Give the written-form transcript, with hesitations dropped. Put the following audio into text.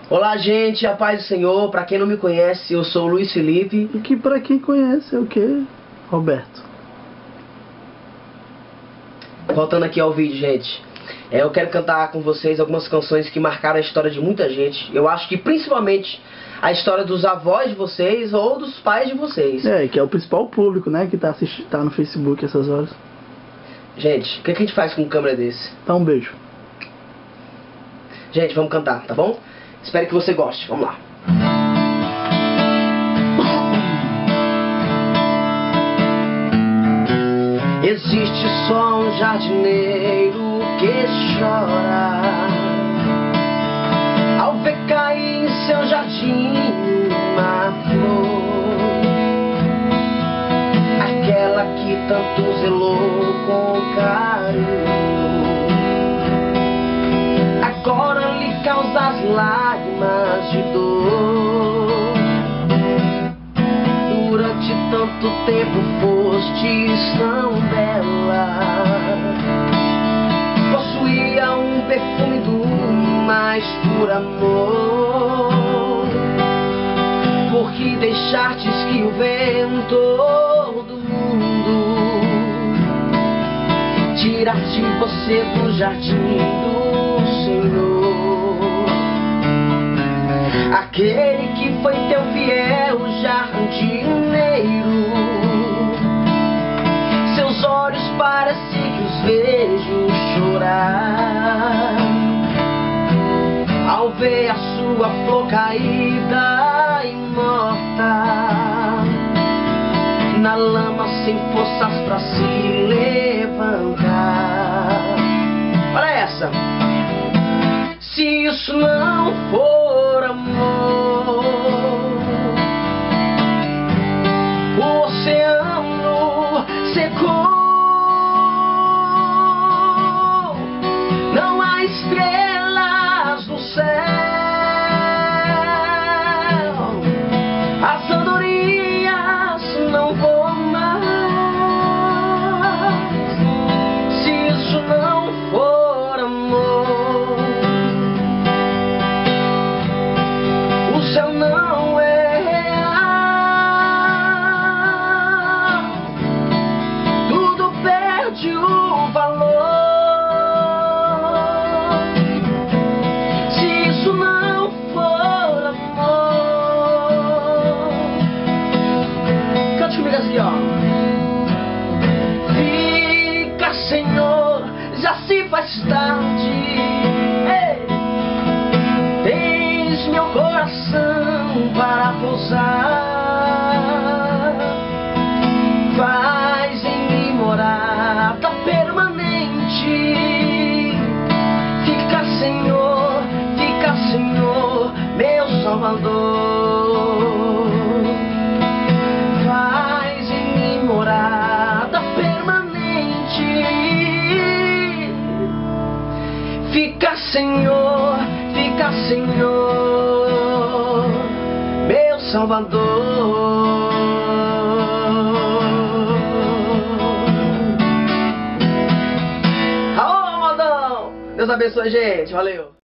Olá, gente, a paz do Senhor. Pra quem não me conhece, eu sou o Luiz Felipe. E que pra quem conhece é o que? Roberto. Voltando aqui ao vídeo, gente. Eu quero cantar com vocês algumas canções que marcaram a história de muita gente. Eu acho que principalmente a história dos avós de vocês ou dos pais de vocês. Que é o principal público, né, que tá no Facebook essas horas. Gente, o que a gente faz com um câmera desse? Dá um beijo. Gente, vamos cantar, tá bom? Espero que você goste. Vamos lá. Existe só um jardineiro que chora ao ver cair em seu jardim uma flor, aquela que tanto zelou com carinho, agora lhe causa as lágrimas de dor. Durante tanto tempo fostes tão bela, possuía um perfume do mais puro amor. Por que deixastes que o vento do mundo tirasse você do jardim do Senhor? Aquele que foi teu fiel jardineiro, seus olhos parecem que os vejo chorar ao ver a sua flor caída e morta na lama, sem forças pra se levantar. Olha essa. Se isso não for amor, o oceano secou, não há estrelas no céu, as andorinhas não voam mais. Se isso não for amor, o céu não é real, tudo perde o valor. Se isso não for amor, cante comigo assim, ó. Fica, Senhor, já se faz tarde. Ei! Tens meu coração para pousar, faz em mim morada permanente. Fica, Senhor, meu Salvador, faz em mim morada permanente. Fica, Senhor, meu Salvador. Alô, modão! Deus abençoe a gente, valeu!